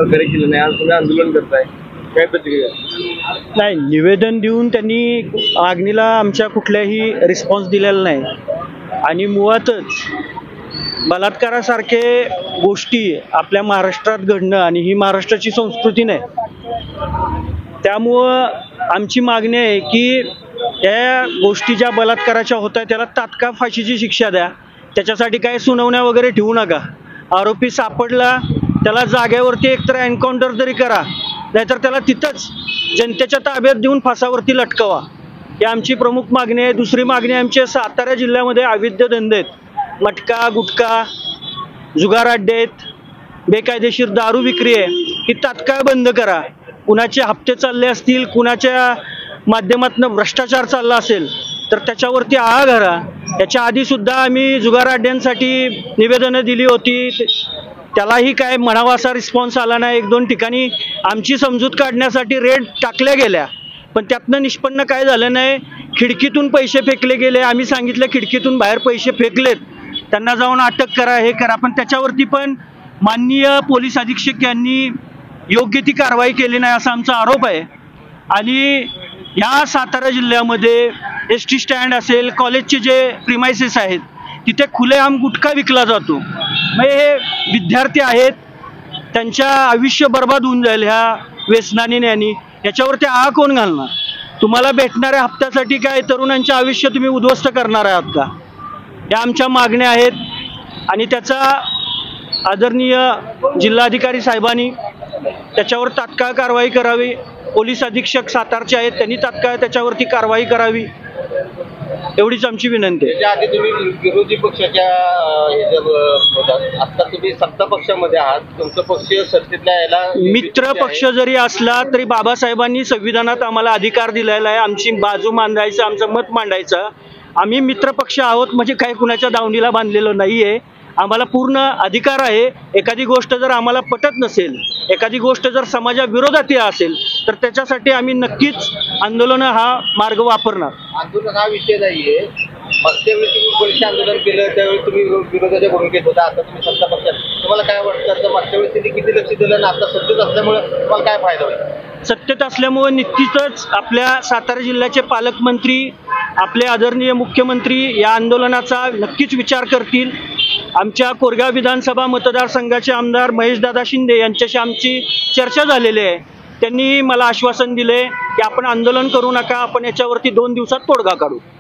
प्रकारे केलं नाही, आज तुम्ही आंदोलन करताय, काय प्रतिक्रिया? नाही, निवेदन देऊन त्यांनी मागणीला आमच्या कुठल्याही रिस्पॉन्स दिलेला नाही आणि मुळातच बलात्कारासारखे गोष्टी आपल्या महाराष्ट्रात घडणं आणि ही महाराष्ट्राची संस्कृती नाही. त्यामुळं आमची मागणी आहे की या गोष्टी ज्या बलात्काराच्या होत आहेत त्याला तात्काळ फाशीची शिक्षा द्या. त्याच्यासाठी काय सुनावण्या वगैरे ठेवू नका. आरोपी सापडला त्याला जागेवरती एकतर एन्काउंटर तरी करा, नाहीतर त्याला तिथंच जनतेच्या ताब्यात देऊन फासावरती लटकवा. ही आमची प्रमुख मागणी आहे. दुसरी मागणी आमची सातारा जिल्ह्यामध्ये अवैध धंदे आहेत, मटका गुटखा जुगार अड्डे आहेत, बेकायदेशीर दारू विक्री आहे, ही तात्काळ बंद करा. कुणाचे हप्ते चालले असतील, कुणाच्या माध्यमातून भ्रष्टाचार चालला असेल तर त्याच्यावरती आळा घाला. याच्या आधी सुद्धा आम्ही जुगार अड्ड्यांसाठी निवेदनं दिली होती, त्यालाही काय म्हणावा असा रिस्पॉन्स आला नाही. 1-2 ठिकाणी आमची समजूत काढण्यासाठी रेड टाकल्या गेल्या, पण त्यातनं निष्पन्न काय झालं नाही. खिडकीतून पैसे फेकले गेले. आम्ही सांगितलं खिडकीतून बाहेर पैसे फेकलेत, त्यांना जाऊन अटक करा, हे करा, पण त्याच्यावरती पण माननीय पोलीस अधीक्षक यांनी योग्य ती कारवाई केली नाही असा आमचा आरोप आहे. आणि या सातारा जिल्ह्यामध्ये ST स्टँड असेल, कॉलेजचे जे प्रिमायसेस आहेत तिथे खुलेआम गुटखा विकला जातो. म्हणजे हे विद्यार्थी आहेत, त्यांच्या आयुष्य बर्बाद होऊन जाईल ह्या व्यसनाने. आणि याच्यावरती आळा कोण घालणार? तुम्हाला भेटणाऱ्या हप्त्यासाठी काय तरुणांचे आयुष्य तुम्ही उद्ध्वस्त करणार आहात का? या आमच्या मागण्या आहेत आणि त्याचा आदरणीय जिल्हाधिकारी साहेबांनी त्याच्यावर तात्काळ कारवाई करावी. पोलीस अधीक्षक सातारचे आहेत, त्यांनी तात्काळ त्याच्यावरती कारवाई करावी, एवढीच आमची विनंती आहे. त्याच्या आधी तुम्ही विरोधी पक्षाच्या आता तुम्ही सत्ता पक्षामध्ये आहात, तुमचं पक्ष सत्तेतला याला मित्र पक्ष जरी असला तरी बाबासाहेबांनी संविधानात आम्हाला अधिकार दिलेला आहे आमची बाजू मांडायचं, आमचं मत मांडायचं. आम्ही मित्र पक्ष आहोत म्हणजे काही कुणाच्या दावणीला बांधलेलं नाहीये. आम्हाला पूर्ण अधिकार आहे. एखादी गोष्ट जर आम्हाला पटत नसेल, एखादी गोष्ट जर समाजाविरोधात असेल तर त्याच्यासाठी आम्ही नक्कीच आंदोलन हा मार्ग वापरणार. आंदोलन हा विषय नाहीये. मागच्या वेळी तुम्ही पोलीस आंदोलन केलं त्यावेळी तुम्ही विरोधाच्या भूमिकेत होता, आता तुम्ही सत्ता पक्षात. तुम्हाला काय वाटतं मागच्या वेळेस त्यांनी किती लक्ष दिलं आणि आता सत्तेत असल्यामुळे तुम्हाला काय फायदा होईल? सत्तेत असल्यामुळे निश्चितच आपल्या सातारा जिल्ह्याचे पालकमंत्री, आपले आदरणीय मुख्यमंत्री या आंदोलनाचा नक्कीच विचार करतील. आमच्या कोरेगाव विधानसभा मतदारसंघाचे आमदार महेशदादा शिंदे यांच्याशी आमची चर्चा झालेली आहे. त्यांनी मला आश्वासन दिले की आपण आंदोलन करू नका, आपण याच्यावरती 2 दिवसात तोडगा काढू.